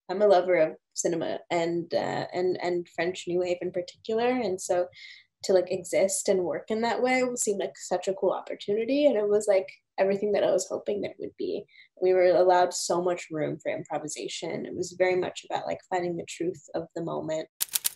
I'm a lover of cinema and French New Wave in particular, and so to like exist and work in that way seemed like such a cool opportunity, and it was like everything that I was hoping that it would be. We were allowed so much room for improvisation. It was very much about like finding the truth of the moment.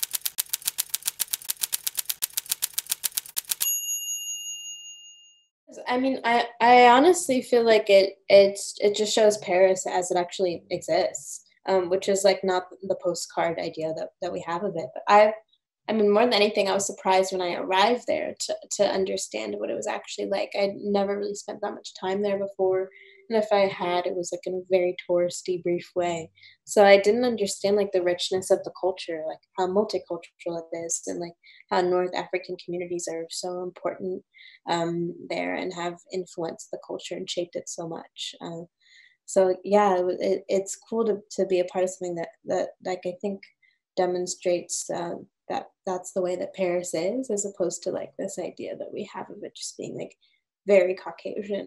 I mean, I honestly feel like it just shows Paris as it actually exists, which is like not the postcard idea that we have of it. But I mean, more than anything, I was surprised when I arrived there to understand what it was actually like. I'd never really spent that much time there before, and if I had, it was like in a very touristy, brief way. So I didn't understand like the richness of the culture, like how multicultural it is, and like how North African communities are so important there and have influenced the culture and shaped it so much. So yeah, it's cool to be a part of something that like I think demonstrates that that's the way that Paris is, as opposed to like this idea that we have of it just being like very Caucasian.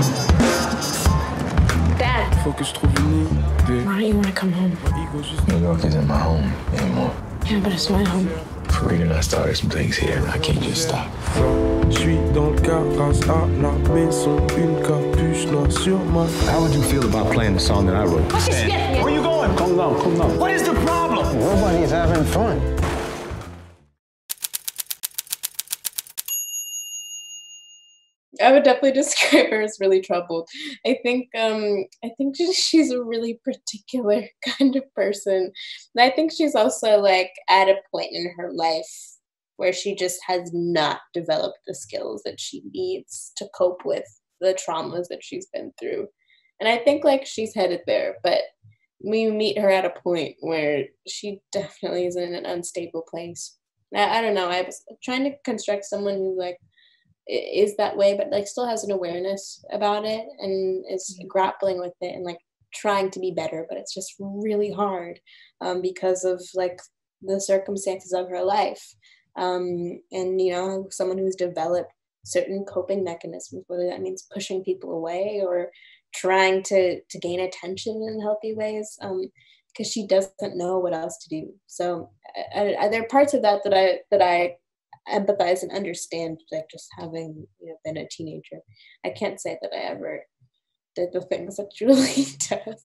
Dad, Focus trop venu. Why don't you want to come home? New York isn't my home anymore. Yeah, but it's my home. Farida and I started some things here, and I can't just stop. J'suis dans le garage à la maison, une capuche noire sur ma. How would you feel about playing the song that I wrote? Where you going? Calm down, calm down. What is the problem? Nobody's having fun. I would definitely describe her as really troubled. I think she's a really particular kind of person. And I think she's also like at a point in her life where she just has not developed the skills that she needs to cope with the traumas that she's been through. And I think like she's headed there, but we meet her at a point where she definitely is in an unstable place. I don't know. I was trying to construct someone who like is that way, but like still has an awareness about it and is grappling with it and like trying to be better, but it's just really hard because of like the circumstances of her life. And you know, someone who's developed certain coping mechanisms, whether that means pushing people away or trying to gain attention in healthy ways, because she doesn't know what else to do. So there are parts of that I empathize and understand, like just having been a teenager. I can't say that I ever did the things that Julie does.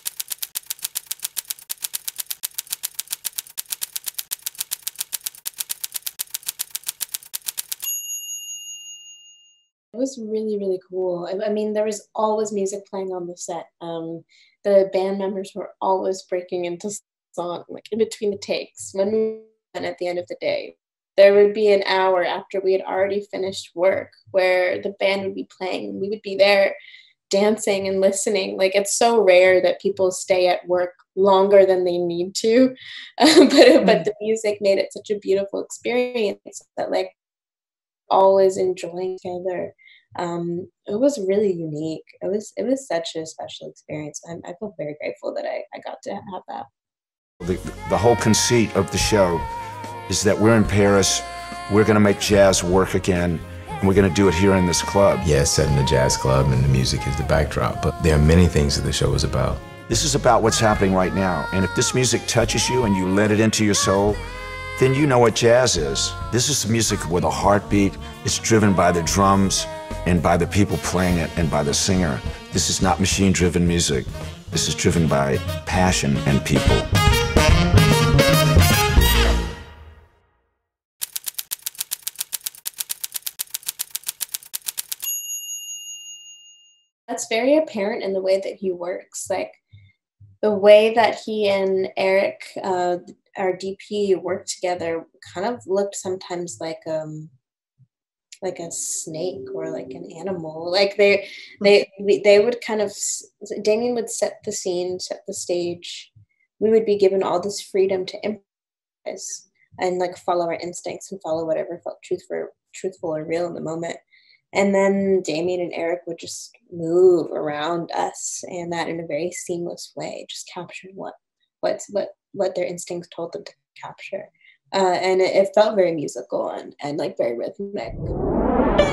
It was really, really cool. I mean, there was always music playing on the set. The band members were always breaking into song, like in between the takes. When we went at the end of the day, there would be an hour after we had already finished work where the band would be playing and we would be there dancing and listening. Like it's so rare that people stay at work longer than they need to. But the music made it such a beautiful experience that like always enjoying together. It was really unique. It was such a special experience. I feel very grateful that I got to have that. The whole conceit of the show is that we're in Paris, we're gonna make jazz work again, and we're gonna do it here in this club. Yeah, it's set in a jazz club, and the music is the backdrop, but there are many things that the show is about. This is about what's happening right now, and if this music touches you and you let it into your soul, then you know what jazz is. This is music with a heartbeat. It's driven by the drums and by the people playing it and by the singer. This is not machine-driven music. This is driven by passion and people. That's very apparent in the way that he works. Like the way that he and Eric, our DP, worked together kind of looked sometimes like a snake or like an animal. Like they would kind of, Damien would set the scene, set the stage. We would be given all this freedom to improvise and like follow our instincts and follow whatever felt truthful or real in the moment. And then Damien and Eric would just move around us, and that in a very seamless way, just capturing what their instincts told them to capture. And it felt very musical and like very rhythmic.